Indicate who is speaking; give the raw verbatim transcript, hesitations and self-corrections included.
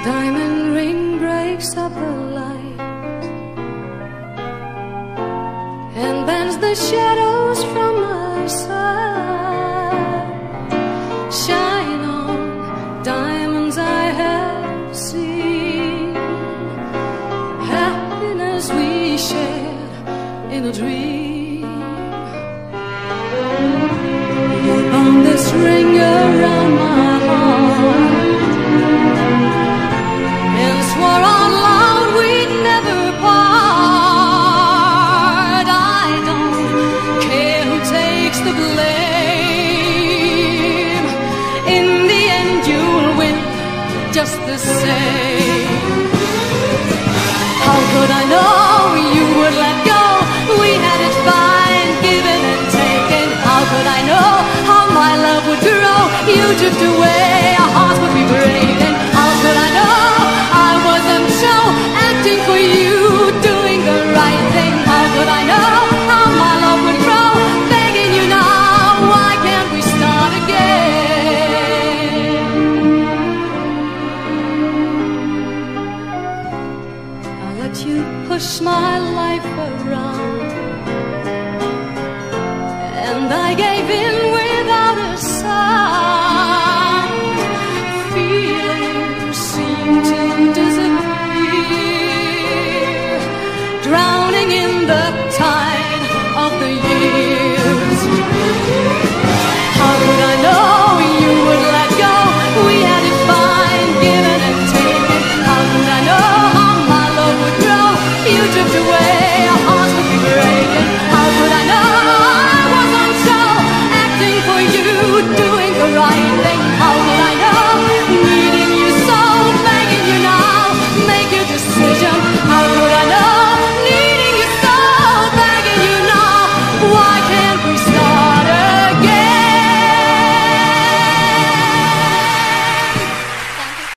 Speaker 1: diamond ring breaks up the light and bends the shadows from my side. Shine on, diamonds I have seen, happiness we shared in a dream. You bound this ring around my heart and swore out loud we'd never part. I don't care who takes the blame. In the end you'll win just the same. How could I know you would let go? We had it fine, given and taken. How could I know how my love would grow? You drift away, our hearts would be breaking. How could I know I wasn't so acting for you, doing the right thing? How could I know how my love would grow? Begging you now, why can't we start again? I let you push my life away